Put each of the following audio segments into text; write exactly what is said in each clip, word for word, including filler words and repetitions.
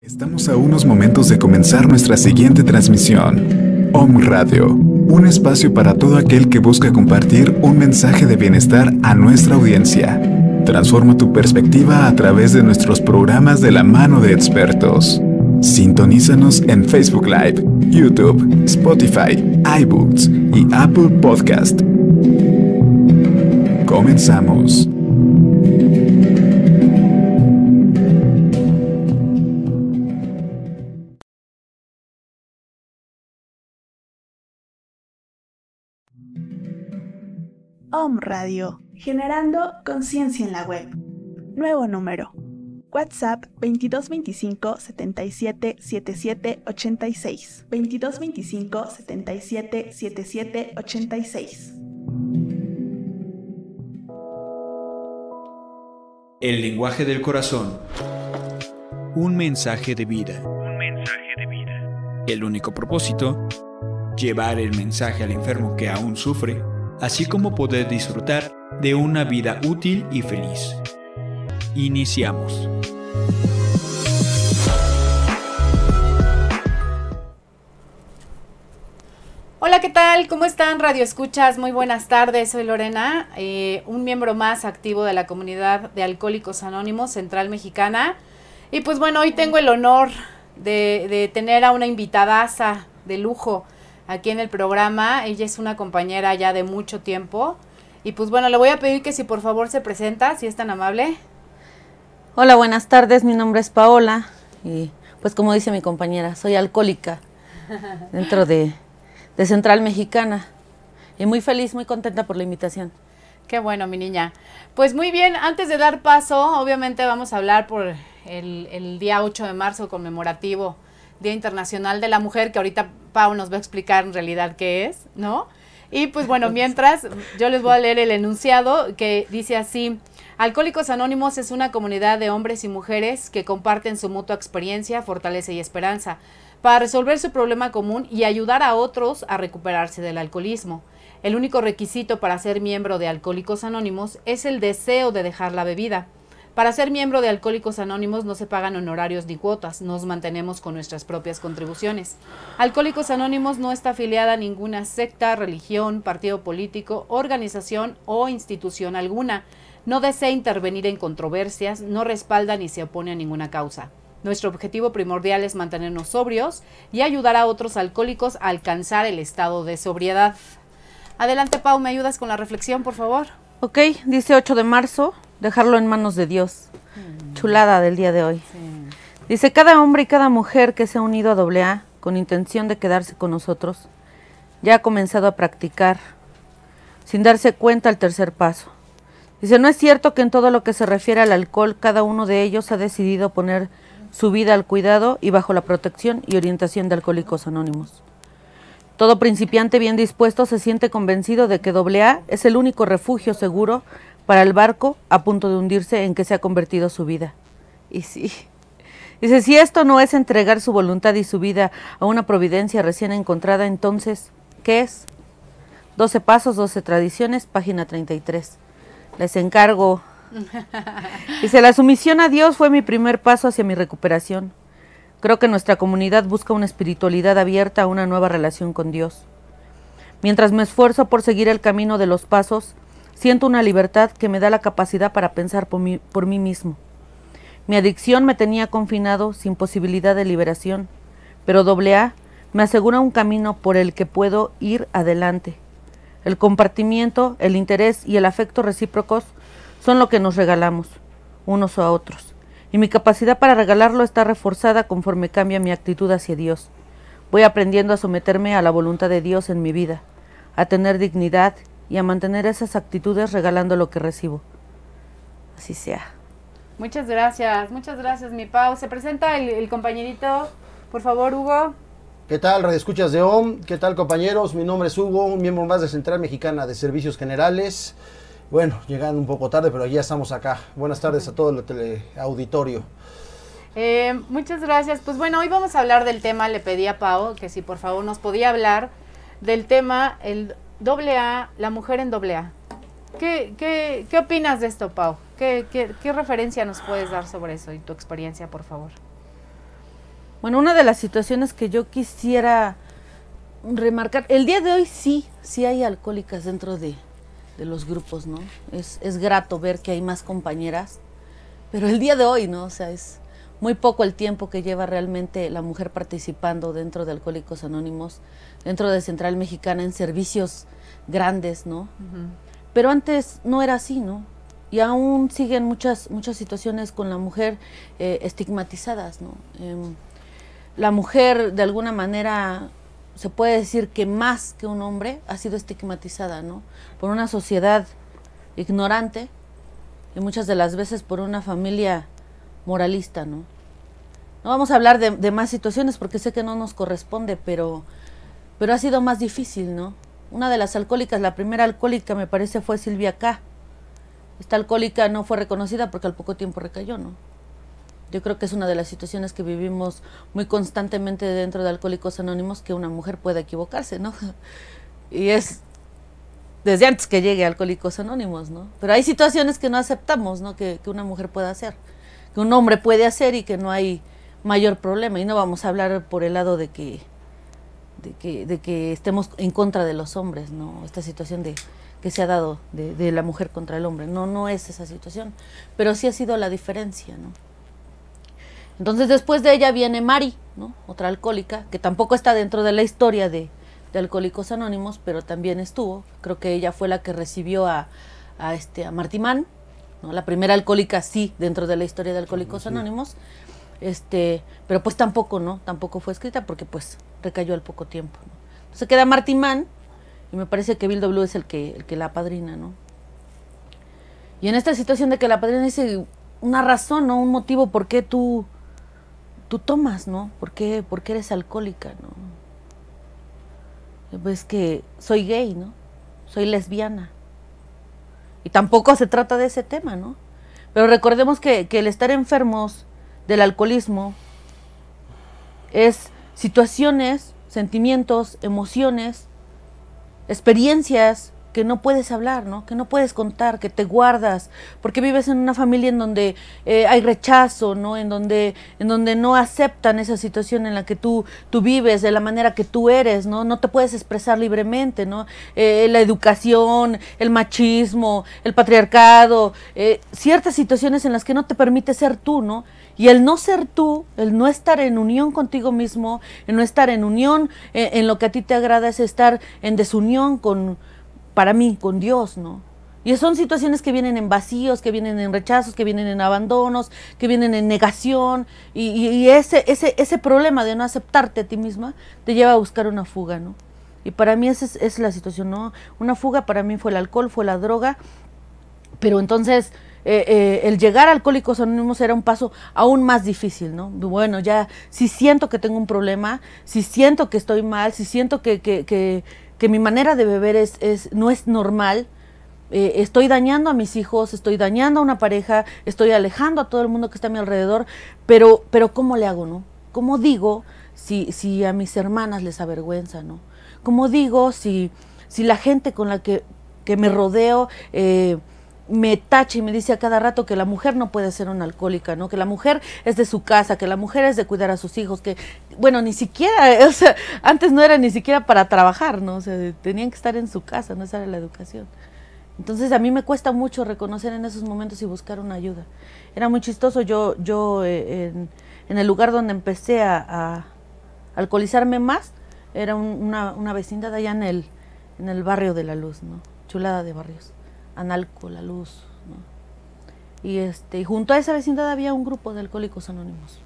Estamos a unos momentos de comenzar nuestra siguiente transmisión. Om Radio, un espacio para todo aquel que busca compartir un mensaje de bienestar a nuestra audiencia. Transforma tu perspectiva a través de nuestros programas de la mano de expertos. Sintonízanos en Facebook Live, YouTube, Spotify, iBooks y Apple Podcast. Comenzamos. Om Radio, generando conciencia en la web. Nuevo número. WhatsApp veintidós veinticinco setenta y siete setenta y siete ochenta y seis. veintidós veinticinco setenta y siete setenta y siete ochenta y seis. El lenguaje del corazón. Un mensaje de vida. Un mensaje de vida. El único propósito, llevar el mensaje al enfermo que aún sufre, así como poder disfrutar de una vida útil y feliz. Iniciamos. Hola, ¿qué tal? ¿Cómo están, Radio Escuchas? Muy buenas tardes, soy Lorena, eh, un miembro más activo de la comunidad de Alcohólicos Anónimos Central Mexicana. Y pues bueno, hoy tengo el honor de, de tener a una invitadaza de lujo aquí en el programa. Ella es una compañera ya de mucho tiempo. Y pues bueno, le voy a pedir que si por favor se presenta, si es tan amable. Hola, buenas tardes, mi nombre es Paola y pues como dice mi compañera, soy alcohólica dentro de, de Central Mexicana y muy feliz, muy contenta por la invitación. Qué bueno, mi niña. Pues muy bien, antes de dar paso, obviamente vamos a hablar por el, el día ocho de marzo conmemorativo, Día Internacional de la Mujer, que ahorita Pau nos va a explicar en realidad qué es, ¿no? Y pues bueno, mientras yo les voy a leer el enunciado que dice así: Alcohólicos Anónimos es una comunidad de hombres y mujeres que comparten su mutua experiencia, fortaleza y esperanza para resolver su problema común y ayudar a otros a recuperarse del alcoholismo. El único requisito para ser miembro de Alcohólicos Anónimos es el deseo de dejar la bebida. Para ser miembro de Alcohólicos Anónimos no se pagan honorarios ni cuotas, nos mantenemos con nuestras propias contribuciones. Alcohólicos Anónimos no está afiliada a ninguna secta, religión, partido político, organización o institución alguna. No desea intervenir en controversias, no respalda ni se opone a ninguna causa. Nuestro objetivo primordial es mantenernos sobrios y ayudar a otros alcohólicos a alcanzar el estado de sobriedad. Adelante, Pau, ¿me ayudas con la reflexión, por favor? Ok, dice ocho de marzo, dejarlo en manos de Dios. Mm. Chulada del día de hoy. Sí. Dice, cada hombre y cada mujer que se ha unido a doble A con intención de quedarse con nosotros, ya ha comenzado a practicar, sin darse cuenta, el tercer paso. Dice, no es cierto que en todo lo que se refiere al alcohol, cada uno de ellos ha decidido poner su vida al cuidado y bajo la protección y orientación de Alcohólicos Anónimos. Todo principiante bien dispuesto se siente convencido de que doble A es el único refugio seguro para el barco a punto de hundirse en que se ha convertido su vida. Y sí, dice, si esto no es entregar su voluntad y su vida a una providencia recién encontrada, entonces, ¿qué es? doce pasos, doce tradiciones, página treinta y tres. Les encargo. Dice, la sumisión a Dios fue mi primer paso hacia mi recuperación. Creo que nuestra comunidad busca una espiritualidad abierta a una nueva relación con Dios. Mientras me esfuerzo por seguir el camino de los pasos, siento una libertad que me da la capacidad para pensar por mí, por mí mismo. Mi adicción me tenía confinado sin posibilidad de liberación, pero doble A me asegura un camino por el que puedo ir adelante. El compartimiento, el interés y el afecto recíprocos son lo que nos regalamos, unos a otros. Y mi capacidad para regalarlo está reforzada conforme cambia mi actitud hacia Dios. Voy aprendiendo a someterme a la voluntad de Dios en mi vida, a tener dignidad y a mantener esas actitudes regalando lo que recibo. Así sea. Muchas gracias, muchas gracias, mi Pau. Se presenta el, el compañerito, por favor, Hugo. ¿Qué tal, Radio Escuchas de O M? ¿Qué tal, compañeros? Mi nombre es Hugo, un miembro más de Central Mexicana de Servicios Generales. Bueno, llegando un poco tarde, pero ya estamos acá. Buenas tardes a todo el teleauditorio. Eh, muchas gracias. Pues bueno, hoy vamos a hablar del tema, le pedí a Pau que si por favor nos podía hablar del tema, el doble A, la mujer en doble A. ¿Qué, qué, qué opinas de esto, Pau? ¿Qué, qué, ¿Qué referencia nos puedes dar sobre eso y tu experiencia, por favor? Bueno, una de las situaciones que yo quisiera remarcar, el día de hoy sí, sí hay alcohólicas dentro de, de los grupos, ¿no? Es, es grato ver que hay más compañeras, pero el día de hoy, ¿no? O sea, es muy poco el tiempo que lleva realmente la mujer participando dentro de Alcohólicos Anónimos, dentro de Central Mexicana, en servicios grandes, ¿no? Uh-huh. Pero antes no era así, ¿no? Y aún siguen muchas, muchas situaciones con la mujer eh, estigmatizadas, ¿no? Eh, la mujer, de alguna manera, se puede decir que más que un hombre, ha sido estigmatizada, ¿no? Por una sociedad ignorante y muchas de las veces por una familia moralista, ¿no? No vamos a hablar de, de más situaciones porque sé que no nos corresponde, pero, pero ha sido más difícil, ¿no? Una de las alcohólicas, la primera alcohólica me parece fue Silvia K. Esta alcohólica no fue reconocida porque al poco tiempo recayó, ¿no? Yo creo que es una de las situaciones que vivimos muy constantemente dentro de Alcohólicos Anónimos, que una mujer puede equivocarse, ¿no? Y es desde antes que llegue a Alcohólicos Anónimos, ¿no? Pero hay situaciones que no aceptamos, ¿no? Que, que una mujer pueda hacer, que un hombre puede hacer y que no hay mayor problema. Y no vamos a hablar por el lado de que, de que, de que estemos en contra de los hombres, ¿no? Esta situación de que se ha dado de, de la mujer contra el hombre. No, no es esa situación, pero sí ha sido la diferencia, ¿no? Entonces después de ella viene Mari, ¿no? Otra alcohólica, que tampoco está dentro de la historia de, de Alcohólicos Anónimos, pero también estuvo. Creo que ella fue la que recibió a, a, este, a Martimán, ¿no? La primera alcohólica sí dentro de la historia de Alcohólicos sí. Anónimos, este, pero pues tampoco, ¿no? Tampoco fue escrita porque pues recayó al poco tiempo, ¿no? Entonces queda Martimán, y me parece que Bill W. es el que, el que la apadrina, ¿no? Y en esta situación de que la apadrina dice una razón, ¿no? Un motivo por qué tú, tú tomas, ¿no? ¿Por qué, por qué eres alcohólica, ¿no? Pues que soy gay, ¿no? Soy lesbiana. Y tampoco se trata de ese tema, ¿no? Pero recordemos que, que el estar enfermos del alcoholismo es situaciones, sentimientos, emociones, experiencias que no puedes hablar, ¿no? Que no puedes contar, que te guardas, porque vives en una familia en donde eh, hay rechazo, ¿no? En donde, en donde no aceptan esa situación en la que tú, tú vives, de la manera que tú eres, ¿no? No te puedes expresar libremente, ¿no? Eh, la educación, el machismo, el patriarcado, eh, ciertas situaciones en las que no te permite ser tú, ¿no? Y el no ser tú, el no estar en unión contigo mismo, el no estar en unión eh, en lo que a ti te agrada, es estar en desunión con, para mí, con Dios, ¿no? Y son situaciones que vienen en vacíos, que vienen en rechazos, que vienen en abandonos, que vienen en negación, y, y, y ese, ese, ese problema de no aceptarte a ti misma te lleva a buscar una fuga, ¿no? Y para mí esa es, es la situación, ¿no? Una fuga para mí fue el alcohol, fue la droga, pero entonces Eh, eh, el llegar a Alcohólicos Anónimos era un paso aún más difícil, ¿no? Bueno, ya si siento que tengo un problema, si siento que estoy mal, si siento que, que, que, que mi manera de beber es, es, no es normal, eh, estoy dañando a mis hijos, estoy dañando a una pareja, estoy alejando a todo el mundo que está a mi alrededor, pero, pero ¿cómo le hago, no? ¿Cómo digo si, si a mis hermanas les avergüenza, no? ¿Cómo digo si, si la gente con la que, que me rodeo eh, me tacha y me dice a cada rato que la mujer no puede ser una alcohólica, ¿no? Que la mujer es de su casa, que la mujer es de cuidar a sus hijos, que, bueno, ni siquiera, o sea, antes no era ni siquiera para trabajar, ¿no? O sea, tenían que estar en su casa, no esa era la educación. Entonces a mí me cuesta mucho reconocer en esos momentos y buscar una ayuda. Era muy chistoso, yo, yo eh, en, en el lugar donde empecé a, a alcoholizarme más, era un, una, una vecindad allá en el, en el barrio de La Luz, ¿no? Chulada de barrios. Analco, La Luz, ¿no? Y este, junto a esa vecindad había un grupo de Alcohólicos Anónimos.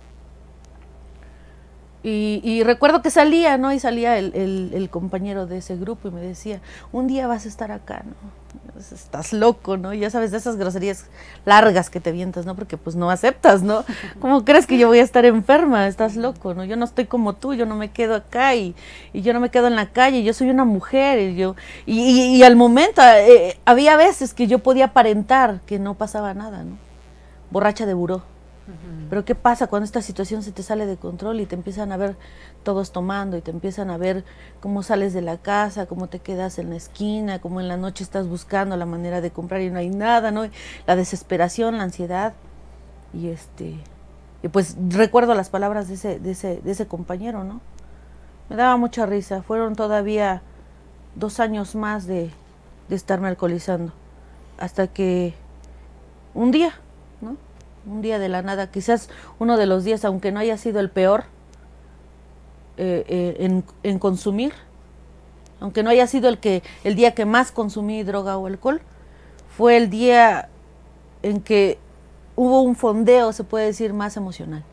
Y, y recuerdo que salía, ¿no? Y salía el, el, el compañero de ese grupo y me decía, un día vas a estar acá, ¿no? Estás loco, ¿no? Y ya sabes, de esas groserías largas que te vientas, ¿no? Porque pues no aceptas, ¿no? ¿Cómo crees que yo voy a estar enferma? Estás loco, ¿no? Yo no estoy como tú, yo no me quedo acá y, y yo no me quedo en la calle, yo soy una mujer y yo... Y, y, y al momento, eh, había veces que yo podía aparentar que no pasaba nada, ¿no? Borracha de buró. Uh-huh. Pero ¿qué pasa cuando esta situación se te sale de control y te empiezan a ver todos tomando y te empiezan a ver cómo sales de la casa, cómo te quedas en la esquina, cómo en la noche estás buscando la manera de comprar y no hay nada, ¿no? La desesperación, la ansiedad y este Y pues recuerdo las palabras de ese, de ese, de ese compañero, ¿no? Me daba mucha risa. Fueron todavía dos años más de, de estarme alcoholizando. Hasta que un día, ¿no? Un día de la nada, quizás uno de los días, aunque no haya sido el peor eh, eh, en, en consumir, aunque no haya sido el, que, el día que más consumí droga o alcohol, fue el día en que hubo un fondeo, se puede decir, más emocional.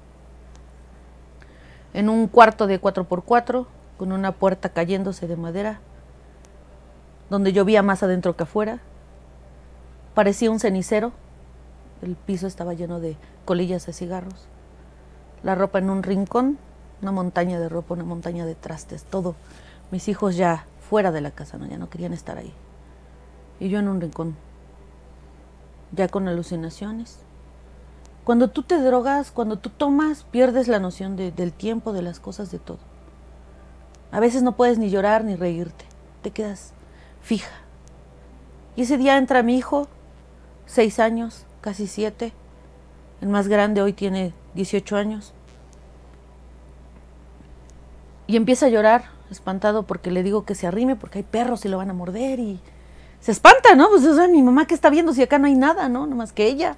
En un cuarto de cuatro por cuatro, con una puerta cayéndose de madera, donde llovía más adentro que afuera, parecía un cenicero, el piso estaba lleno de colillas de cigarros, la ropa en un rincón, una montaña de ropa, una montaña de trastes, todo. Mis hijos ya fuera de la casa, ¿no? Ya no querían estar ahí. Y yo en un rincón, ya con alucinaciones. Cuando tú te drogas, cuando tú tomas, pierdes la noción de, del tiempo, de las cosas, de todo. A veces no puedes ni llorar ni reírte, te quedas fija. Y ese día entra mi hijo, seis años, casi siete, el más grande hoy tiene dieciocho años, y empieza a llorar, espantado porque le digo que se arrime porque hay perros y lo van a morder, y se espanta, ¿no? Pues, o sea, mi mamá, ¿qué está viendo si acá no hay nada, no? No más que ella.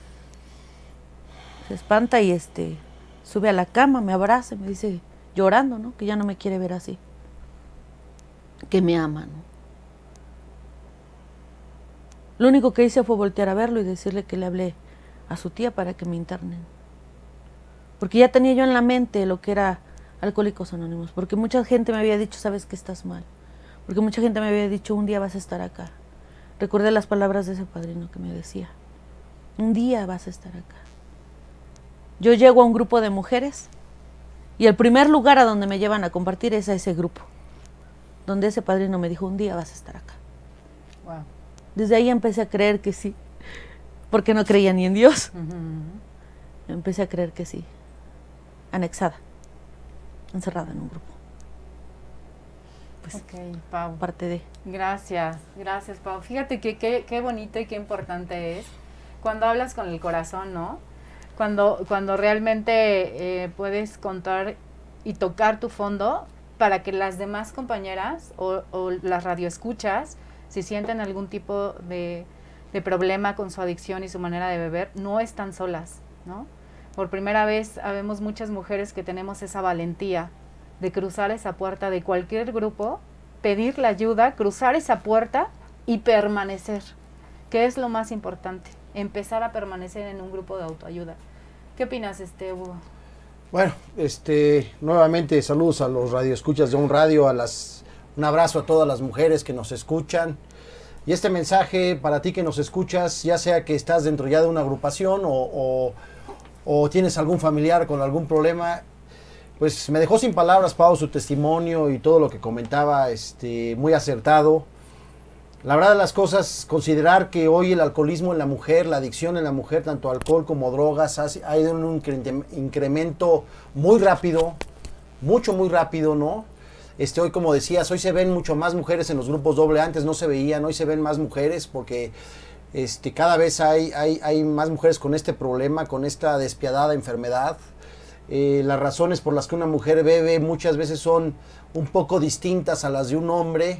Se espanta y este sube a la cama, me abraza, me dice, llorando, ¿no? Que ya no me quiere ver así, que me ama, ¿no? Lo único que hice fue voltear a verlo y decirle que le hablé a su tía para que me internen. Porque ya tenía yo en la mente lo que era Alcohólicos Anónimos, porque mucha gente me había dicho, sabes que estás mal, porque mucha gente me había dicho, un día vas a estar acá. Recordé las palabras de ese padrino que me decía, un día vas a estar acá. Yo llego a un grupo de mujeres y el primer lugar a donde me llevan a compartir es a ese grupo, donde ese padrino me dijo, un día vas a estar acá. Wow. Desde ahí empecé a creer que sí, porque no creía ni en Dios. Uh-huh. Empecé a creer que sí, anexada, encerrada en un grupo. Pues, ok, Pau. Parte de... Gracias, gracias, Pau. Fíjate que qué, qué bonito y qué importante es cuando hablas con el corazón, ¿no? Cuando, cuando realmente eh, puedes contar y tocar tu fondo para que las demás compañeras o, o las radioescuchas, si sienten algún tipo de, de problema con su adicción y su manera de beber, no están solas, ¿no? Por primera vez habemos muchas mujeres que tenemos esa valentía de cruzar esa puerta de cualquier grupo, pedir la ayuda, cruzar esa puerta y permanecer, que es lo más importante, empezar a permanecer en un grupo de autoayuda. ¿Qué opinas, este, Hugo? Bueno, este, nuevamente saludos a los radioescuchas de un radio, a las... Un abrazo a todas las mujeres que nos escuchan. Y este mensaje para ti que nos escuchas, ya sea que estás dentro ya de una agrupación o, o, o tienes algún familiar con algún problema, pues me dejó sin palabras, Pau, su testimonio y todo lo que comentaba, este, muy acertado. La verdad de las cosas, considerar que hoy el alcoholismo en la mujer, la adicción en la mujer, tanto alcohol como drogas, ha, ha ido en un incremento muy rápido, mucho, muy rápido, ¿no? Este, hoy, como decías, hoy se ven mucho más mujeres en los grupos doble, antes no se veían, hoy se ven más mujeres porque este, cada vez hay, hay, hay más mujeres con este problema, con esta despiadada enfermedad. Eh, las razones por las que una mujer bebe muchas veces son un poco distintas a las de un hombre.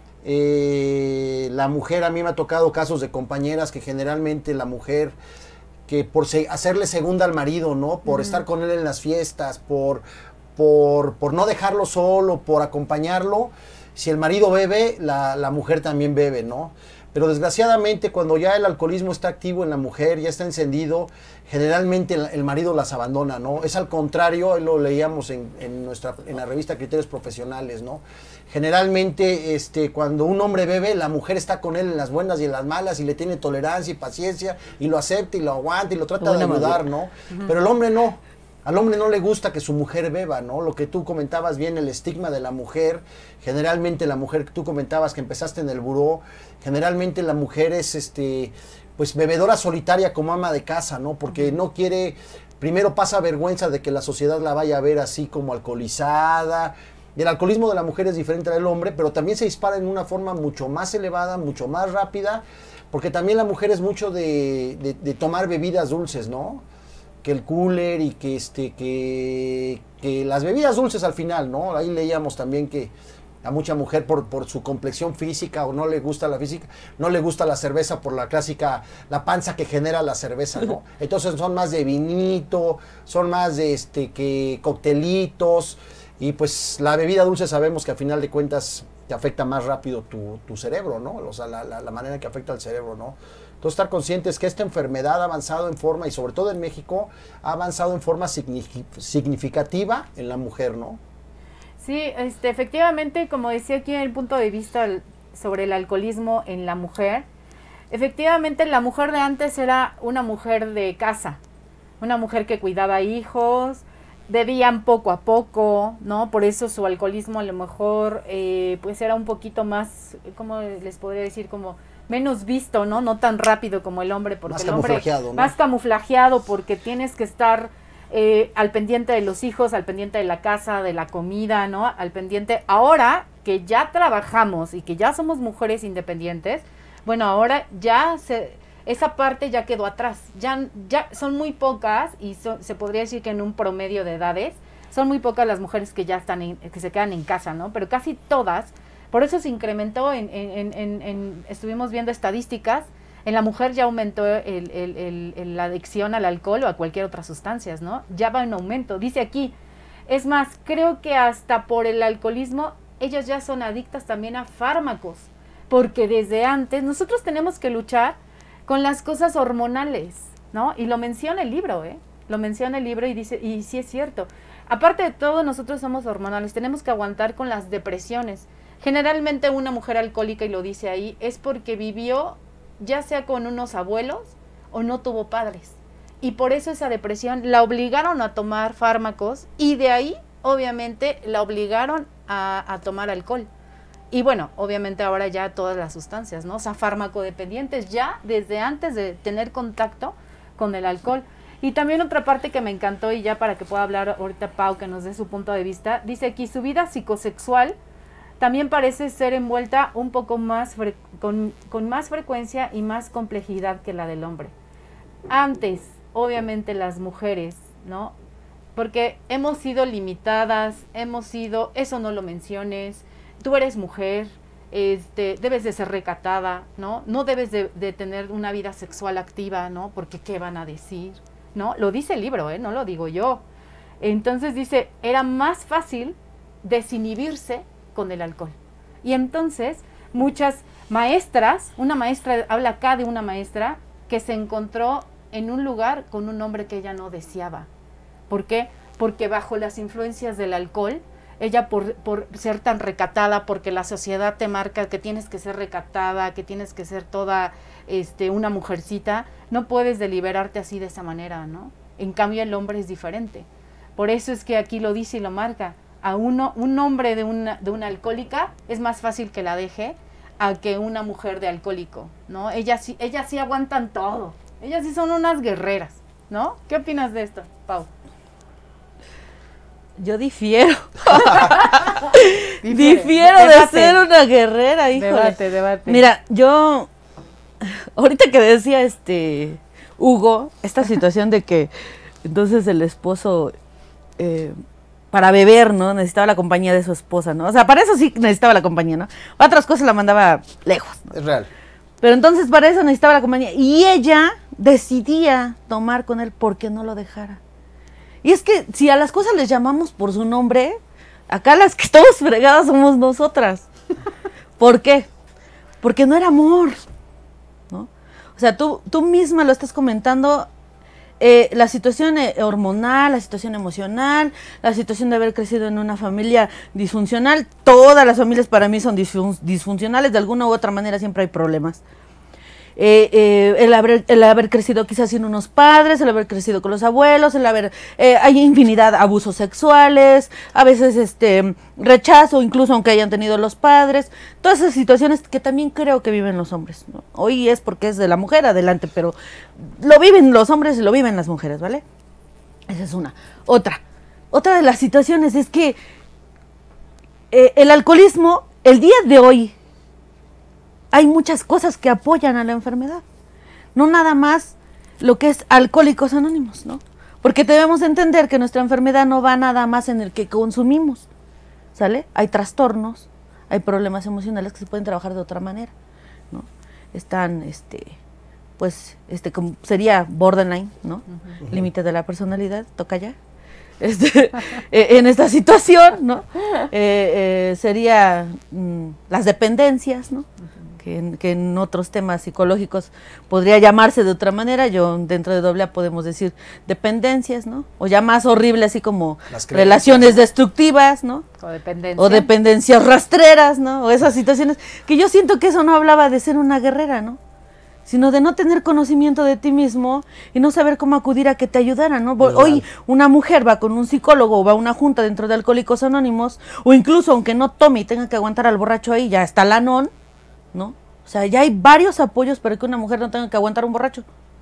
Eh, la mujer, a mí me ha tocado casos de compañeras que generalmente la mujer, que por se, hacerle segunda al marido, ¿no? Por uh-huh. estar con él en las fiestas, por... Por, por no dejarlo solo, por acompañarlo. Si el marido bebe, la, la mujer también bebe, ¿no? Pero desgraciadamente cuando ya el alcoholismo está activo en la mujer, ya está encendido, generalmente el, el marido las abandona, ¿no? Es al contrario, hoy lo leíamos en, en, nuestra, en la revista Criterios Profesionales, ¿no? Generalmente este, cuando un hombre bebe, la mujer está con él en las buenas y en las malas y le tiene tolerancia y paciencia y lo acepta y lo aguanta y lo trata de ayudar, ¿no? Uh-huh. Pero el hombre no. Al hombre no le gusta que su mujer beba, ¿no? Lo que tú comentabas bien, el estigma de la mujer. Generalmente la mujer que tú comentabas que empezaste en el buró, generalmente la mujer es, este, pues, bebedora solitaria como ama de casa, ¿no? Porque no quiere, primero pasa vergüenza de que la sociedad la vaya a ver así como alcoholizada. Y el alcoholismo de la mujer es diferente al del hombre, pero también se dispara en una forma mucho más elevada, mucho más rápida, porque también la mujer es mucho de, de, de tomar bebidas dulces, ¿no? que el cooler y que este que, que las bebidas dulces al final, ¿no? Ahí leíamos también que a mucha mujer por, por su complexión física o no le gusta la física, no le gusta la cerveza por la clásica, la panza que genera la cerveza, ¿no? Entonces son más de vinito, son más de este que coctelitos, y pues la bebida dulce sabemos que al final de cuentas te afecta más rápido tu, tu cerebro, ¿no? O sea, la, la, la manera que afecta al cerebro, ¿no? Entonces estar conscientes que esta enfermedad ha avanzado en forma, y sobre todo en México, ha avanzado en forma significativa en la mujer, ¿no? Sí, este, efectivamente, como decía aquí en el punto de vista sobre el alcoholismo en la mujer, efectivamente la mujer de antes era una mujer de casa, una mujer que cuidaba hijos, bebían poco a poco, ¿no? Por eso su alcoholismo a lo mejor eh, pues era un poquito más, ¿cómo les podría decir? Como menos visto, ¿no? No tan rápido como el hombre, porque más el hombre camuflajeado, ¿no? Más camuflajeado, porque tienes que estar eh, al pendiente de los hijos, al pendiente de la casa, de la comida, ¿no? Al pendiente, ahora que ya trabajamos y que ya somos mujeres independientes, bueno, ahora ya se... esa parte ya quedó atrás, ya, ya son muy pocas, y so, se podría decir que en un promedio de edades, son muy pocas las mujeres que ya están, en, que se quedan en casa, ¿no? Pero casi todas, por eso se incrementó, en, en, en, en estuvimos viendo estadísticas, en la mujer ya aumentó el, el, el, el, la adicción al alcohol o a cualquier otra sustancia, ¿no? Ya va en aumento, dice aquí, es más, creo que hasta por el alcoholismo, ellas ya son adictas también a fármacos, porque desde antes, nosotros tenemos que luchar con las cosas hormonales, ¿no? Y lo menciona el libro, ¿eh? Lo menciona el libro y dice, y sí es cierto. Aparte de todo, nosotros somos hormonales, tenemos que aguantar con las depresiones. Generalmente una mujer alcohólica, y lo dice ahí, es porque vivió ya sea con unos abuelos o no tuvo padres. Y por eso esa depresión la obligaron a tomar fármacos, y de ahí, obviamente, la obligaron a, a tomar alcohol. Y bueno, obviamente ahora ya todas las sustancias, ¿no? O sea, farmacodependientes ya desde antes de tener contacto con el alcohol. Y también otra parte que me encantó, y ya para que pueda hablar ahorita Pau, que nos dé su punto de vista, dice aquí, su vida psicosexual también parece ser envuelta un poco más, con, con más frecuencia y más complejidad que la del hombre. Antes, obviamente las mujeres, ¿no? Porque hemos sido limitadas, hemos sido, eso no lo menciones, tú eres mujer, este, debes de ser recatada, ¿no? No debes de, de tener una vida sexual activa, ¿no? Porque ¿qué van a decir? ¿No? Lo dice el libro, ¿eh? No lo digo yo. Entonces dice, era más fácil desinhibirse con el alcohol. Y entonces muchas maestras, una maestra, habla acá de una maestra que se encontró en un lugar con un hombre que ella no deseaba. ¿Por qué? Porque bajo las influencias del alcohol, ella por, por ser tan recatada, porque la sociedad te marca que tienes que ser recatada, que tienes que ser toda este, una mujercita, no puedes deliberarte así de esa manera, ¿no? En cambio el hombre es diferente. Por eso es que aquí lo dice y lo marca. A uno, un hombre de una, de una alcohólica es más fácil que la deje a que una mujer de alcohólico, ¿no? Ellas sí, ellas sí aguantan todo. Ellas sí son unas guerreras, ¿no? ¿Qué opinas de esto, Pau? Yo difiero. Difiere. Difiero Debate. de ser una guerrera, híjole. Debate, debate. Mira, yo, ahorita que decía este Hugo, esta situación de que entonces el esposo, eh, para beber, ¿no? Necesitaba la compañía de su esposa, ¿no? O sea, para eso sí necesitaba la compañía, ¿no? Otras cosas la mandaba lejos, ¿no? Es real. Pero entonces para eso necesitaba la compañía. Y ella decidía tomar con él porque no lo dejara. Y es que si a las cosas les llamamos por su nombre, acá las que estamos fregadas somos nosotras. ¿Por qué? Porque no era amor, ¿no? O sea, tú, tú misma lo estás comentando, eh, la situación eh, hormonal, la situación emocional, la situación de haber crecido en una familia disfuncional. Todas las familias para mí son disfun disfuncionales, de alguna u otra manera siempre hay problemas. Eh, eh, el, haber, el haber crecido quizás sin unos padres, el haber crecido con los abuelos, el haber, eh, hay infinidad de abusos sexuales, a veces este rechazo, incluso aunque hayan tenido los padres, todas esas situaciones que también creo que viven los hombres, ¿no? Hoy es porque es de la mujer, adelante, pero lo viven los hombres y lo viven las mujeres, ¿vale? Esa es una. Otra, otra de las situaciones es que eh, el alcoholismo, el día de hoy, hay muchas cosas que apoyan a la enfermedad. No nada más lo que es Alcohólicos Anónimos, ¿no? Porque debemos entender que nuestra enfermedad no va nada más en el que consumimos, ¿sale? Hay trastornos, hay problemas emocionales que se pueden trabajar de otra manera, ¿no? Están, este, pues, este, como sería borderline, ¿no? Uh-huh. Límite de la personalidad, toca ya. Este, en esta situación, ¿no? Eh, eh, sería mm, las dependencias, ¿no? Uh-huh. que, en, que en otros temas psicológicos podría llamarse de otra manera. Yo dentro de doble A podemos decir dependencias, ¿no? O ya más horrible, así como relaciones destructivas, ¿no? O dependencia. O dependencias rastreras, ¿no? O esas situaciones que yo siento que eso no hablaba de ser una guerrera, ¿no? Sino de no tener conocimiento de ti mismo y no saber cómo acudir a que te ayudaran, ¿no? Legal. Hoy una mujer va con un psicólogo o va a una junta dentro de Alcohólicos Anónimos, o incluso aunque no tome y tenga que aguantar al borracho ahí, ya está la non, ¿no? O sea, ya hay varios apoyos para que una mujer no tenga que aguantar a un borracho.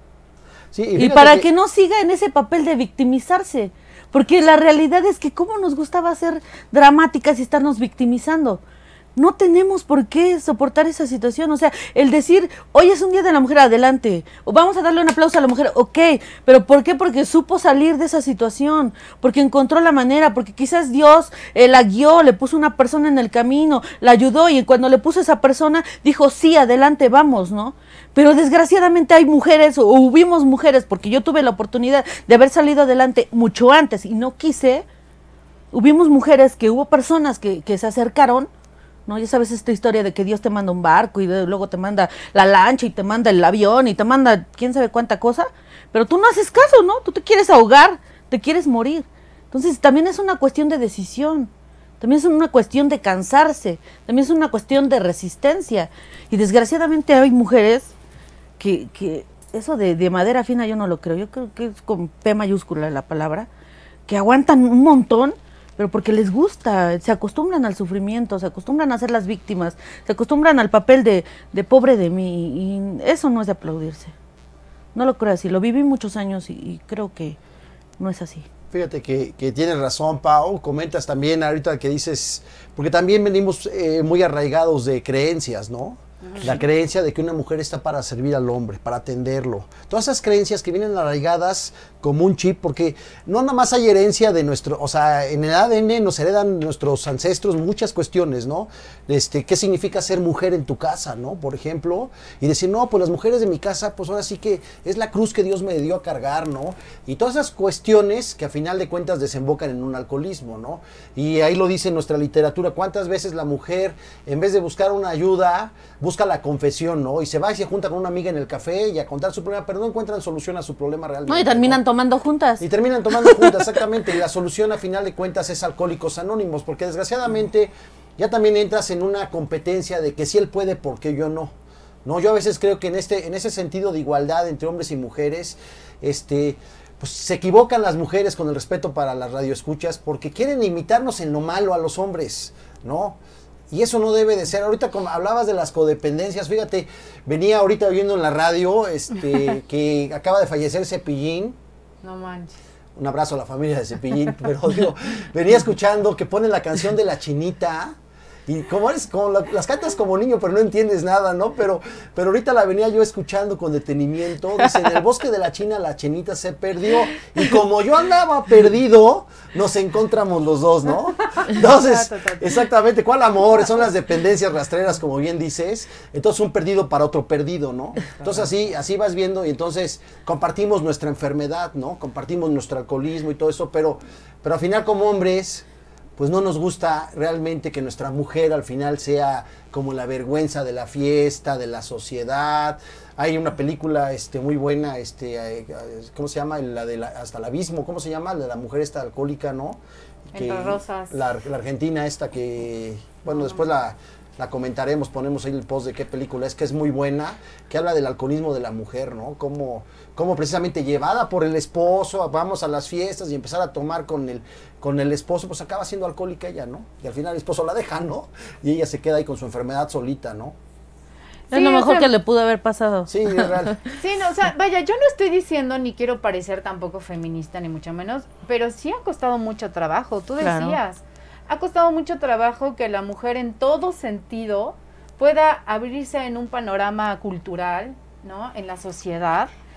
Sí, y, y para que... que no siga en ese papel de victimizarse, porque la realidad es que cómo nos gustaba ser dramáticas y estarnos victimizando. No tenemos por qué soportar esa situación, o sea, el decir, hoy es un día de la mujer, adelante, o vamos a darle un aplauso a la mujer, ok, pero ¿por qué? Porque supo salir de esa situación, porque encontró la manera, porque quizás Dios eh, la guió, le puso una persona en el camino, la ayudó, y cuando le puso esa persona, dijo, sí, adelante, vamos, ¿no? Pero desgraciadamente hay mujeres, o hubimos mujeres, porque yo tuve la oportunidad de haber salido adelante mucho antes, y no quise, hubimos mujeres que hubo personas que, que se acercaron, ¿no? Ya sabes esta historia de que Dios te manda un barco y de, luego te manda la lancha y te manda el avión y te manda quién sabe cuánta cosa, pero tú no haces caso, ¿no? Tú te quieres ahogar, te quieres morir. Entonces también es una cuestión de decisión, también es una cuestión de cansarse, también es una cuestión de resistencia. Y desgraciadamente hay mujeres que, que eso de, de madera fina yo no lo creo, yo creo que es con P mayúscula la palabra, que aguantan un montón, pero porque les gusta, se acostumbran al sufrimiento, se acostumbran a ser las víctimas, se acostumbran al papel de, de pobre de mí, y eso no es de aplaudirse. No lo creo así, lo viví muchos años y, y creo que no es así. Fíjate que, que tienes razón, Pau, comentas también ahorita que dices, porque también venimos eh, muy arraigados de creencias, ¿no? La creencia de que una mujer está para servir al hombre, para atenderlo. Todas esas creencias que vienen arraigadas como un chip, porque no nada más hay herencia de nuestro, o sea, en el A D N nos heredan nuestros ancestros muchas cuestiones, ¿no? Este, ¿qué significa ser mujer en tu casa, no? Por ejemplo, y decir, no, pues las mujeres de mi casa, pues ahora sí que es la cruz que Dios me dio a cargar, ¿no? Y todas esas cuestiones que a final de cuentas desembocan en un alcoholismo, ¿no? Y ahí lo dice nuestra literatura, ¿cuántas veces la mujer, en vez de buscar una ayuda, busca la confesión, ¿no? Y se va y se junta con una amiga en el café y a contar su problema, pero no encuentran solución a su problema realmente. No, y terminan ¿no? tomando juntas. Y terminan tomando juntas, exactamente. Y la solución a final de cuentas es Alcohólicos Anónimos, porque desgraciadamente ya también entras en una competencia de que si él puede, ¿por qué yo no? No, yo a veces creo que en este, en ese sentido de igualdad entre hombres y mujeres, este, pues se equivocan las mujeres, con el respeto para las radioescuchas, porque quieren imitarnos en lo malo a los hombres, ¿no? Y eso no debe de ser. Ahorita como hablabas de las codependencias, fíjate, venía ahorita oyendo en la radio este, que acaba de fallecer Cepillín. No manches. Un abrazo a la familia de Cepillín, pero digo, venía escuchando que ponen la canción de La Chinita. Y como eres, como la, las cantas como niño, pero no entiendes nada, ¿no? Pero, pero ahorita la venía yo escuchando con detenimiento. Dice, en el bosque de la China, la chinita se perdió. Y como yo andaba perdido, nos encontramos los dos, ¿no? Entonces, exactamente, ¿cuál amor? Son las dependencias rastreras, como bien dices. Entonces, un perdido para otro perdido, ¿no? Entonces, así, así vas viendo y entonces compartimos nuestra enfermedad, ¿no? Compartimos nuestro alcoholismo y todo eso, pero, pero al final como hombres, pues no nos gusta realmente que nuestra mujer al final sea como la vergüenza de la fiesta, de la sociedad. Hay una película este, muy buena, este, ¿cómo se llama? La de la, Hasta el abismo, ¿cómo se llama? La de la mujer esta alcohólica, ¿no? Que, Entre rosas. La, la argentina esta que, bueno, después la, la comentaremos, ponemos ahí el post de qué película es, que es muy buena, que habla del alcoholismo de la mujer, ¿no? Como, como precisamente llevada por el esposo, vamos a las fiestas y empezar a tomar con el, con el esposo, pues acaba siendo alcohólica ella, ¿no? Y al final el esposo la deja, ¿no? Y ella se queda ahí con su enfermedad solita, ¿no? Es sí, lo mejor o sea, que le pudo haber pasado. Sí, es real. Sí, no, o sea, vaya, yo no estoy diciendo ni quiero parecer tampoco feminista, ni mucho menos, pero sí ha costado mucho trabajo, tú decías. Claro. Ha costado mucho trabajo que la mujer en todo sentido pueda abrirse en un panorama cultural, ¿no? En la sociedad,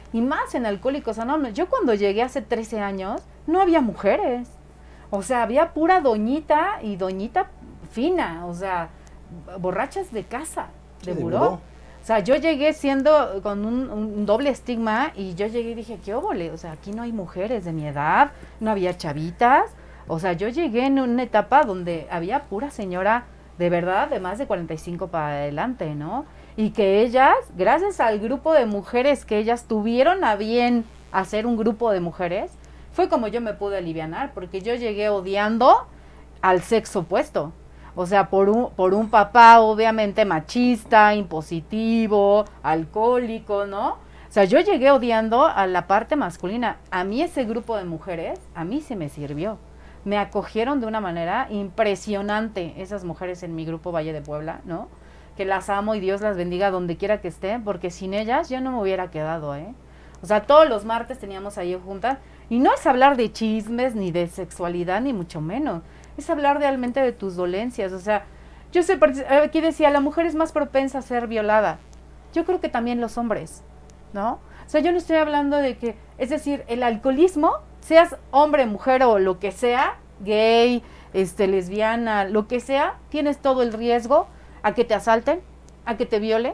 y más en Alcohólicos Anónimos. Yo cuando llegué hace trece años, no había mujeres. O sea, había pura doñita y doñita fina, o sea, borrachas de casa, de Sí, buró. buró. O sea, yo llegué siendo con un, un doble estigma y yo llegué y dije, ¿qué óvole? O sea, aquí no hay mujeres de mi edad, no había chavitas. O sea, yo llegué en una etapa donde había pura señora de verdad de más de cuarenta y cinco para adelante, ¿no? Y que ellas, gracias al grupo de mujeres que ellas tuvieron a bien hacer un grupo de mujeres, fue como yo me pude alivianar, porque yo llegué odiando al sexo opuesto. O sea, por un, por un papá obviamente machista, impositivo, alcohólico, ¿no? O sea, yo llegué odiando a la parte masculina. A mí ese grupo de mujeres, a mí sí me sirvió. Me acogieron de una manera impresionante esas mujeres en mi grupo Valle de Puebla, ¿no? Que las amo y Dios las bendiga donde quiera que estén, porque sin ellas yo no me hubiera quedado, ¿eh? O sea, todos los martes teníamos ahí juntas, y no es hablar de chismes, ni de sexualidad, ni mucho menos. Es hablar realmente de tus dolencias. O sea, yo sé, aquí decía, la mujer es más propensa a ser violada. Yo creo que también los hombres, ¿no? O sea, yo no estoy hablando de que, es decir, el alcoholismo, seas hombre, mujer o lo que sea, gay, este, lesbiana, lo que sea, tienes todo el riesgo a que te asalten, a que te violen,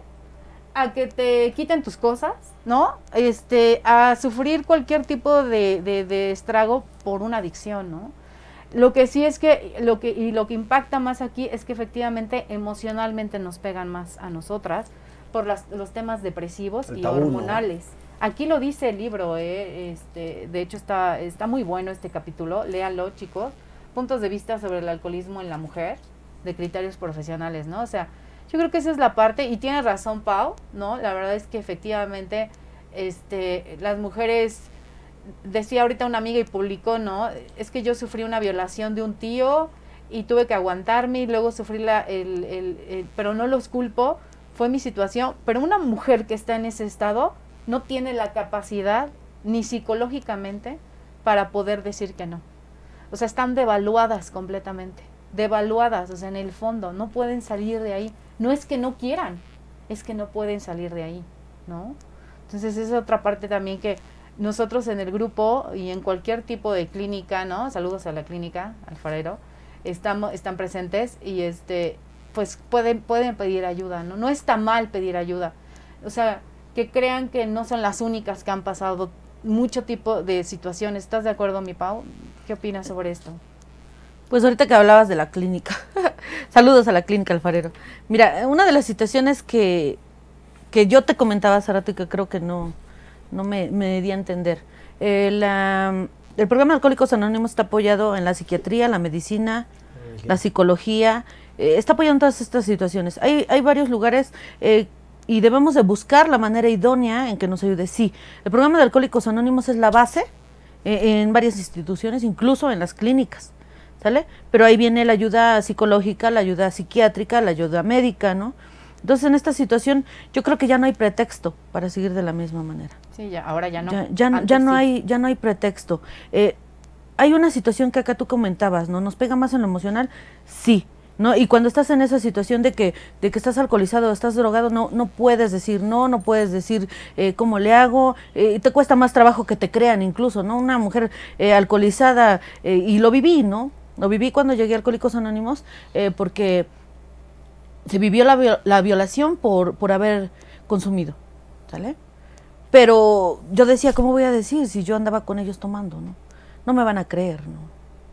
a que te quiten tus cosas, ¿no? Este, a sufrir cualquier tipo de, de, de estrago por una adicción, ¿no? Lo que sí es que, lo que, y lo que impacta más aquí es que efectivamente emocionalmente nos pegan más a nosotras por las, los temas depresivos El y tabú, ¿no? hormonales. Aquí lo dice el libro, eh, este, de hecho está, está muy bueno este capítulo, léanlo chicos, puntos de vista sobre el alcoholismo en la mujer, de criterios profesionales, ¿no? O sea, yo creo que esa es la parte, y tiene razón Pau, ¿no? La verdad es que efectivamente, este, las mujeres, decía ahorita una amiga y publicó, ¿no? Es que yo sufrí una violación de un tío y tuve que aguantarme y luego sufrí la, el, el, el, pero no los culpo, fue mi situación, pero una mujer que está en ese estado no tiene la capacidad ni psicológicamente para poder decir que no. O sea, están devaluadas completamente, devaluadas, o sea, en el fondo, no pueden salir de ahí. No es que no quieran, es que no pueden salir de ahí, ¿no? Entonces, esa es otra parte también que nosotros en el grupo y en cualquier tipo de clínica, ¿no? Saludos a la clínica, Alfarero, estamos, están presentes y este, pues pueden, pueden pedir ayuda, ¿no? No está mal pedir ayuda. O sea, que crean que no son las únicas que han pasado mucho tipo de situaciones. ¿Estás de acuerdo, mi Pau? ¿Qué opinas sobre esto? Pues ahorita que hablabas de la clínica, saludos a la clínica Alfarero. Mira, una de las situaciones que, que yo te comentaba hace rato y que creo que no, no me, me di a entender, eh, la, el programa de Alcohólicos Anónimos está apoyado en la psiquiatría, la medicina, uh-huh. la psicología, eh, está apoyando todas estas situaciones. Hay, hay varios lugares eh, y debemos de buscar la manera idónea en que nos ayude. Sí, el programa de Alcohólicos Anónimos es la base eh, en varias instituciones, incluso en las clínicas, ¿sale? Pero ahí viene la ayuda psicológica, la ayuda psiquiátrica, la ayuda médica, ¿no? Entonces, en esta situación, yo creo que ya no hay pretexto para seguir de la misma manera. Sí, ya, ahora ya no. Ya, ya, ya no sí. hay, ya no hay pretexto. Eh, hay una situación que acá tú comentabas, ¿no? ¿Nos pega más en lo emocional? Sí. ¿No? Y cuando estás en esa situación de que, de que estás alcoholizado, estás drogado, no, no puedes decir no, no puedes decir eh, cómo le hago, eh, te cuesta más trabajo que te crean incluso, ¿no? Una mujer eh, alcoholizada, eh, y lo viví, ¿no? Lo viví cuando llegué a Alcohólicos Anónimos, eh, porque se vivió la, la violación por, por haber consumido, ¿sale? Pero yo decía, ¿cómo voy a decir si yo andaba con ellos tomando, no? No me van a creer, ¿no?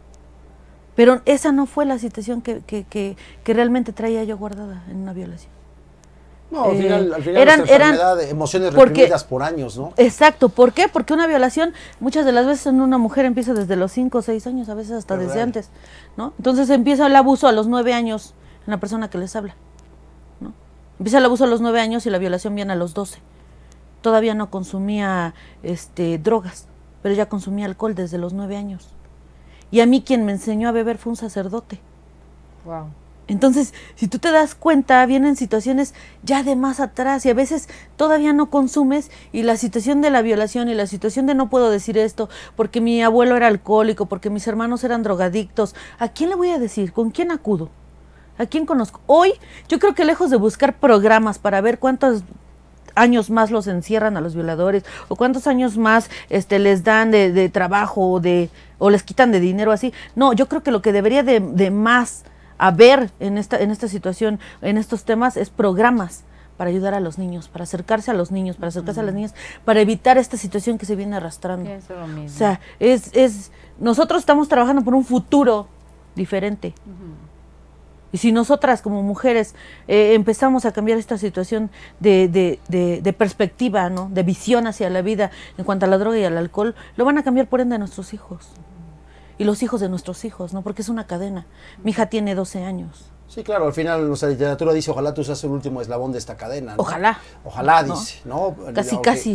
Pero esa no fue la situación que, que, que, que realmente traía yo guardada en una violación. No, al final, eh, al final eran, es una enfermedad de emociones porque, reprimidas por años, ¿no? Exacto, ¿por qué? Porque una violación muchas de las veces en una mujer empieza desde los cinco o seis años, a veces hasta desde ¿verdad? antes, ¿no? Entonces empieza el abuso a los nueve años en la persona que les habla, ¿no? Empieza el abuso a los nueve años y la violación viene a los doce. Todavía no consumía este, drogas, pero ya consumía alcohol desde los nueve años. Y a mí quien me enseñó a beber fue un sacerdote. Wow. Entonces, si tú te das cuenta, vienen situaciones ya de más atrás y a veces todavía no consumes y la situación de la violación y la situación de no puedo decir esto porque mi abuelo era alcohólico, porque mis hermanos eran drogadictos. ¿A quién le voy a decir? ¿Con quién acudo? ¿A quién conozco? Hoy, yo creo que lejos de buscar programas para ver cuántos años más los encierran a los violadores, o cuántos años más este, les dan de, de trabajo o, de, o les quitan de dinero así. No, yo creo que lo que debería de, de más haber en esta, en esta situación, en estos temas, es programas para ayudar a los niños, para acercarse a los niños, para acercarse uh-huh. a las niñas, para evitar esta situación que se viene arrastrando. Eso es lo mismo. O sea, es, es, nosotros estamos trabajando por un futuro diferente. Uh-huh. Y si nosotras como mujeres eh, empezamos a cambiar esta situación de, de, de, de perspectiva, ¿no? De visión hacia la vida en cuanto a la droga y al alcohol, lo van a cambiar por ende nuestros hijos. Y los hijos de nuestros hijos, ¿no? Porque es una cadena. Mi hija tiene doce años. Sí, claro, al final nuestra literatura dice, ojalá tú seas el último eslabón de esta cadena, ¿no? Ojalá. Ojalá, dice, ¿no? ¿no? Casi, okay. casi.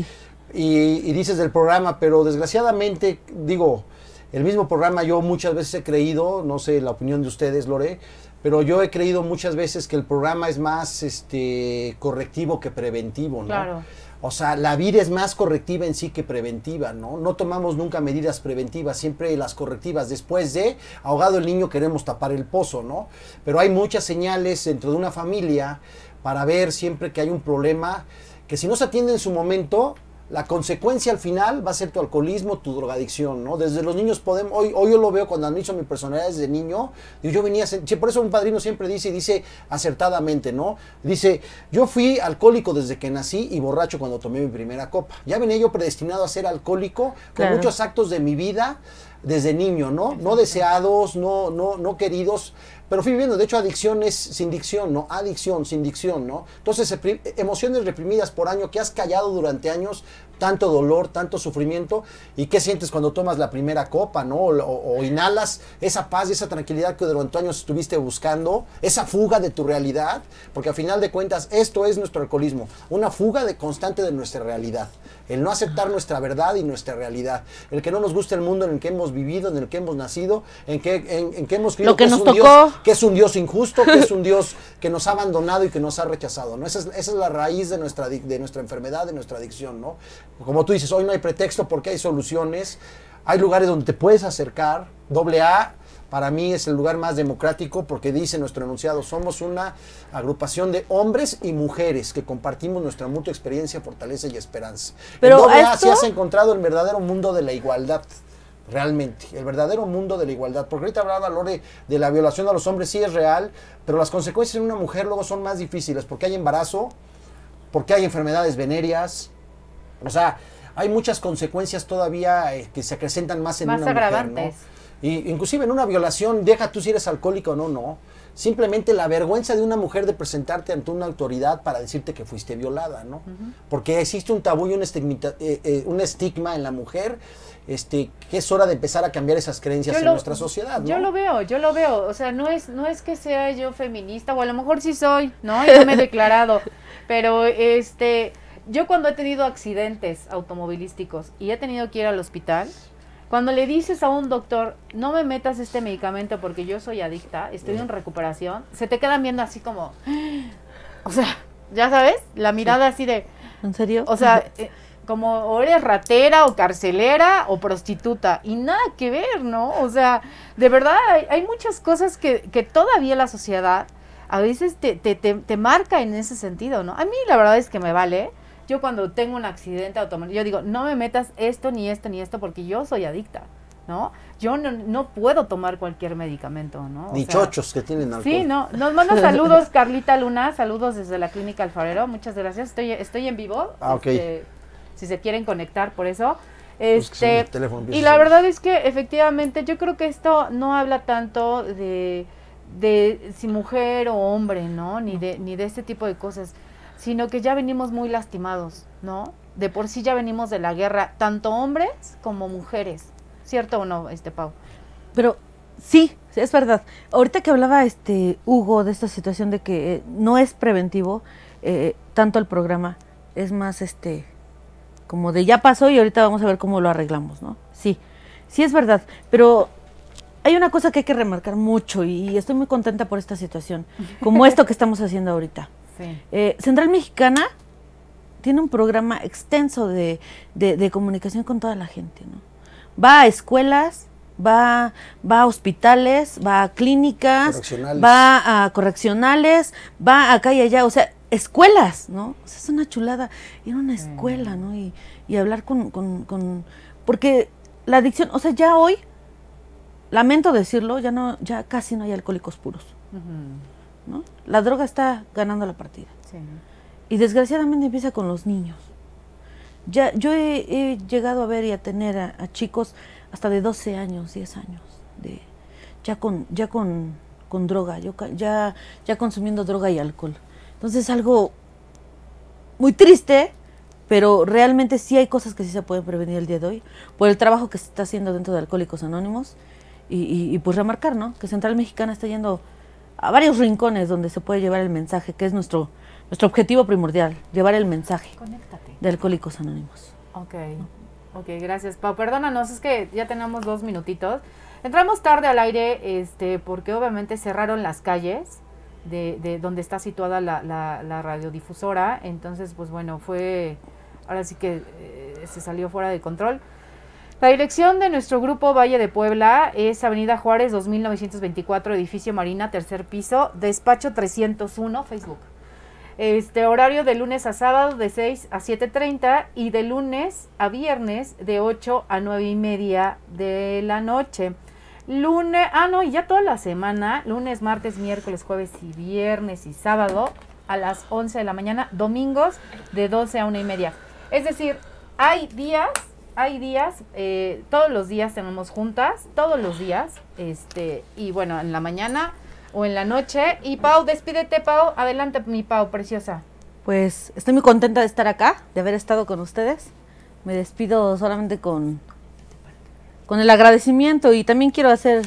Y, y dices del programa, pero desgraciadamente, digo, el mismo programa yo muchas veces he creído, no sé la opinión de ustedes, Lore, pero yo he creído muchas veces que el programa es más este correctivo que preventivo, ¿no? Claro. O sea, la vida es más correctiva en sí que preventiva, ¿no? No tomamos nunca medidas preventivas, siempre las correctivas. Después de ahogado el niño queremos tapar el pozo, ¿no? Pero hay muchas señales dentro de una familia para ver siempre que hay un problema, que si no se atiende en su momento, la consecuencia al final va a ser tu alcoholismo, tu drogadicción, ¿no? Desde los niños podemos, hoy, hoy yo lo veo cuando analizo mi personalidad desde niño, y yo venía, por eso un padrino siempre dice, y dice acertadamente, ¿no? Dice, yo fui alcohólico desde que nací y borracho cuando tomé mi primera copa. Ya venía yo predestinado a ser alcohólico claro. con muchos actos de mi vida desde niño, ¿no? No deseados, no, no, no queridos, pero fui viviendo. De hecho, adicción es sin dicción, ¿no? Adicción, sin dicción, ¿no? Entonces, emociones reprimidas por año que has callado durante años, tanto dolor, tanto sufrimiento, y qué sientes cuando tomas la primera copa, ¿no? O, o, o inhalas esa paz y esa tranquilidad que durante años estuviste buscando, esa fuga de tu realidad, porque al final de cuentas, esto es nuestro alcoholismo, una fuga de constante de nuestra realidad, el no aceptar nuestra verdad y nuestra realidad, el que no nos guste el mundo en el que hemos vivido, en el que hemos nacido, en que, en, en que hemos creído Lo que, que, nos es un tocó. Dios, que es un Dios injusto, que es un Dios que nos ha abandonado y que nos ha rechazado, ¿no? Esa es, esa es la raíz de nuestra, de nuestra enfermedad, de nuestra adicción, ¿no? Como tú dices, hoy no hay pretexto porque hay soluciones, hay lugares donde te puedes acercar. Doble A para mí es el lugar más democrático porque dice nuestro enunciado, somos una agrupación de hombres y mujeres que compartimos nuestra mutua experiencia, fortaleza y esperanza. Pero en Doble A esto... sí has encontrado el verdadero mundo de la igualdad. Realmente, el verdadero mundo de la igualdad, porque ahorita hablaba Lore de la violación a los hombres, sí es real, pero las consecuencias en una mujer luego son más difíciles, porque hay embarazo, porque hay enfermedades venéreas, o sea, hay muchas consecuencias todavía eh, que se acrecentan más en más una agravantes. mujer, ¿no? Y inclusive en una violación, deja tú si eres alcohólico o no, no. Simplemente la vergüenza de una mujer de presentarte ante una autoridad para decirte que fuiste violada, ¿no? Uh-huh. Porque existe un tabú y un, estigmita, eh, eh, un estigma en la mujer, este, que es hora de empezar a cambiar esas creencias yo en lo, nuestra sociedad, ¿no? Yo lo veo, yo lo veo, o sea, no es, no es que sea yo feminista, o a lo mejor sí soy, ¿no? Yo me he declarado, pero este, yo cuando he tenido accidentes automovilísticos y he tenido que ir al hospital, cuando le dices a un doctor, no me metas este medicamento porque yo soy adicta, estoy en recuperación, se te quedan viendo así como, o sea, ya sabes, la mirada así de... ¿En serio? O sea, eh, como o eres ratera o carcelera o prostituta, y nada que ver, ¿no? O sea, de verdad hay, hay muchas cosas que, que todavía la sociedad a veces te, te, te, te marca en ese sentido, ¿no? A mí la verdad es que me vale. Yo cuando tengo un accidente automovilístico, yo digo, no me metas esto, ni esto, ni esto, porque yo soy adicta, ¿no? Yo no, no puedo tomar cualquier medicamento, ¿no? O Ni sea, chochos que tienen alcohol. Sí, no. Nos manda saludos Carlita Luna, saludos desde la Clínica Alfarero, muchas gracias. Estoy, estoy en vivo. Ah, ok. Este, si se quieren conectar por eso. Pues Este, que teléfono, y la verdad es que efectivamente yo creo que esto no habla tanto de, de si mujer o hombre, ¿no? Ni de, ni de este tipo de cosas, sino que ya venimos muy lastimados, ¿no? De por sí ya venimos de la guerra, tanto hombres como mujeres, ¿cierto o no, este Pau? Pero sí, es verdad. Ahorita que hablaba este Hugo de esta situación de que eh, no es preventivo eh, tanto el programa, es más este como de ya pasó y ahorita vamos a ver cómo lo arreglamos, ¿no? Sí, sí es verdad, pero hay una cosa que hay que remarcar mucho y estoy muy contenta por esta situación, como esto que estamos haciendo ahorita. Sí. Eh, Central Mexicana tiene un programa extenso de, de, de comunicación con toda la gente, ¿no? Va a escuelas, va, va a hospitales, va a clínicas, va a correccionales, va acá y allá, o sea, escuelas, ¿no? O sea, es una chulada ir a una escuela, ¿no? Y, y hablar con, con, con... Porque la adicción, o sea, ya hoy, lamento decirlo, ya no, ya casi no hay alcohólicos puros, uh-huh. ¿no? La droga está ganando la partida. Sí. Y desgraciadamente empieza con los niños. Ya, yo he, he llegado a ver y a tener a, a chicos hasta de doce años, diez años, de, ya con, ya con, con droga, yo, ya, ya consumiendo droga y alcohol. Entonces es algo muy triste, pero realmente sí hay cosas que sí se pueden prevenir el día de hoy, por el trabajo que se está haciendo dentro de Alcohólicos Anónimos, y, y, y pues remarcar, ¿no?, que Central Mexicana está yendo a varios rincones donde se puede llevar el mensaje, que es nuestro, nuestro objetivo primordial, llevar el mensaje Conéctate. de Alcohólicos Anónimos. Ok, ¿no? Ok, gracias, Pau. Perdónanos, es que ya tenemos dos minutitos. Entramos tarde al aire, este, porque obviamente cerraron las calles de, de donde está situada la, la, la radiodifusora, entonces, pues bueno, fue, ahora sí que eh, se salió fuera de control. La dirección de nuestro grupo Valle de Puebla es Avenida Juárez dos mil novecientos veinticuatro, edificio Marina, tercer piso, despacho trescientos uno, Facebook. Este horario de lunes a sábado de seis a siete treinta y de lunes a viernes de ocho a nueve y media de la noche. Lunes, ah no, y ya toda la semana, lunes, martes, miércoles, jueves y viernes y sábado a las once de la mañana, domingos de doce a una y media. Es decir, hay días, hay días, eh, todos los días tenemos juntas, todos los días, este, y bueno, en la mañana o en la noche. Y Pau, despídete, Pau, adelante, mi Pau, preciosa. Pues estoy muy contenta de estar acá, de haber estado con ustedes. Me despido solamente con, con el agradecimiento, y también quiero hacer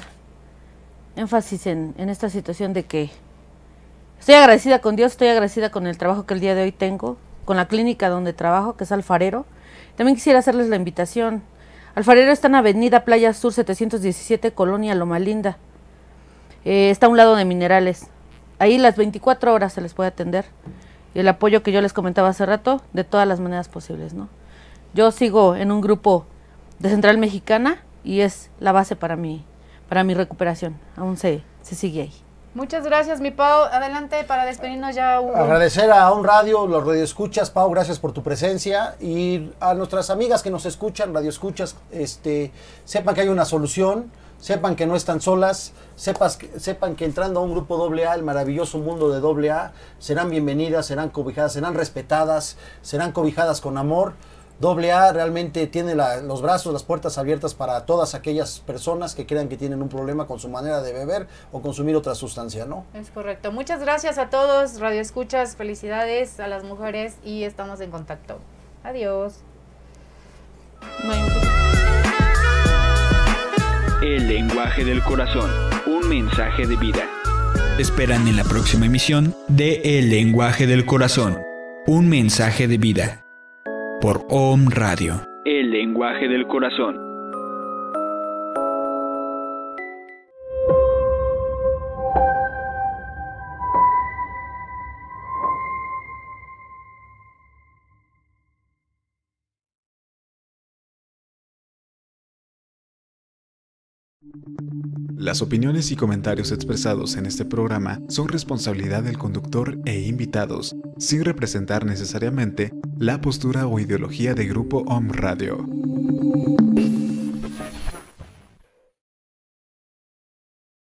énfasis en, en esta situación de que estoy agradecida con Dios, estoy agradecida con el trabajo que el día de hoy tengo, con la clínica donde trabajo, que es Alfarero. También quisiera hacerles la invitación. Alfarero está en Avenida Playa Sur setecientos diecisiete, Colonia Loma Linda. Eh, está a un lado de Minerales. Ahí las veinticuatro horas se les puede atender. Y el apoyo que yo les comentaba hace rato, de todas las maneras posibles, ¿no? Yo sigo en un grupo de Central Mexicana y es la base para mi, para mi recuperación. Aún se, se sigue ahí. Muchas gracias, mi Pau. Adelante para despedirnos ya, Hugo. Agradecer a Om Radio, los radioescuchas, Pau, gracias por tu presencia. Y a nuestras amigas que nos escuchan, radioescuchas, este, sepan que hay una solución, sepan que no están solas, sepas, sepan que entrando a un grupo doble A, el maravilloso mundo de doble A, serán bienvenidas, serán cobijadas, serán respetadas, serán cobijadas con amor. doble A realmente tiene la, los brazos, las puertas abiertas para todas aquellas personas que crean que tienen un problema con su manera de beber o consumir otra sustancia, ¿no? Es correcto. Muchas gracias a todos, radioescuchas, felicidades a las mujeres y estamos en contacto. Adiós. El lenguaje del corazón, un mensaje de vida. Esperan en la próxima emisión de El lenguaje del corazón, un mensaje de vida. Por Om Radio. El lenguaje del corazón. Las opiniones y comentarios expresados en este programa son responsabilidad del conductor e invitados, sin representar necesariamente la postura o ideología de Grupo Om Radio.